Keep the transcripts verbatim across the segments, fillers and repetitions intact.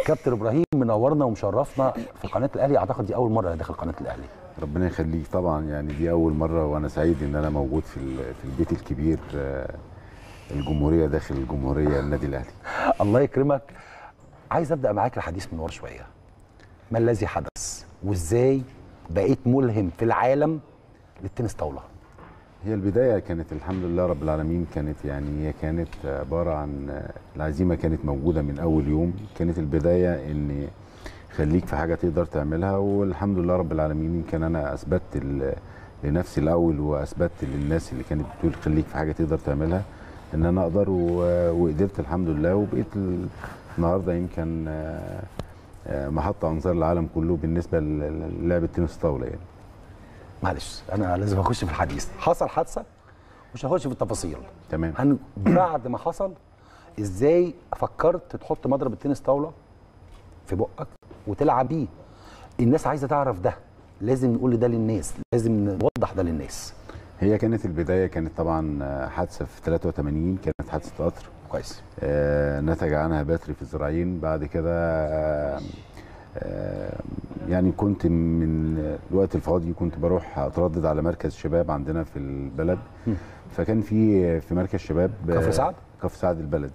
كابتن ابراهيم منورنا ومشرفنا في قناه الاهلي، اعتقد دي اول مره داخل قناه الاهلي. ربنا يخليك. طبعا يعني دي اول مره وانا سعيد ان انا موجود في في البيت الكبير الجمهوريه، داخل الجمهوريه النادي الاهلي. الله يكرمك. عايز ابدا معاك الحديث من ورا شويه. ما الذي حدث وازاي بقيت ملهم في العالم للتنس طاوله؟ هي البدايه كانت الحمد لله رب العالمين، كانت يعني هي كانت عباره عن العزيمه كانت موجوده من اول يوم. كانت البدايه ان خليك في حاجه تقدر تعملها، والحمد لله رب العالمين يمكن انا اثبتت لنفسي الاول واثبتت للناس اللي كانت بتقول خليك في حاجه تقدر تعملها ان انا اقدر، وقدرت الحمد لله. وبقيت النهارده يمكن محط انظار العالم كله بالنسبه للعبه تنس طاوله. يعني معلش انا لازم اخش في الحديث. حصل حادثه مش هخش في التفاصيل. تمام. هن... بعد ما حصل ازاي فكرت تحط مضرب التنس طاوله في بقك وتلعب بيه؟ الناس عايزه تعرف ده، لازم نقول ده للناس، لازم نوضح ده للناس. هي كانت البدايه كانت طبعا حادثه في ثلاثة وثمانين، كانت حادثه قطر. كويس. آه نتج عنها باتري في الذراعين. بعد كده آه آه يعني كنت من الوقت الفاضي كنت بروح اتردد على مركز شباب عندنا في البلد. م. فكان في في مركز شباب كفر سعد كفر سعد البلد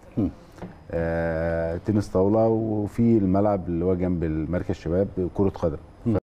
آه تنس طاوله، وفي الملعب اللي هو جنب المركز شباب كره قدم.